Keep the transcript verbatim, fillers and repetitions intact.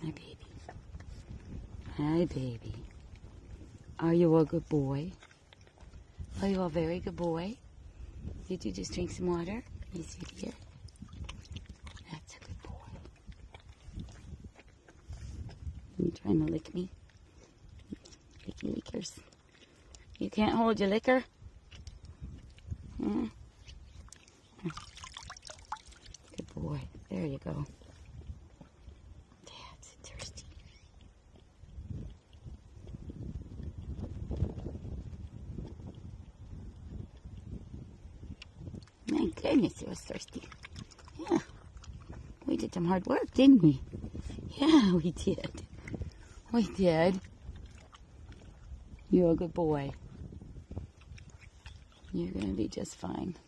Hi, baby. Hi, baby. Are you a good boy? Are you a very good boy? Did you just drink some water? Yes, you did. That's a good boy. You trying to lick me? Licky lickers. You can't hold your liquor? Hmm? Good boy. There you go. Dad's thirsty. My goodness, it was thirsty. Yeah. We did some hard work, didn't we? Yeah, we did. We did. You're a good boy. You're going to be just fine.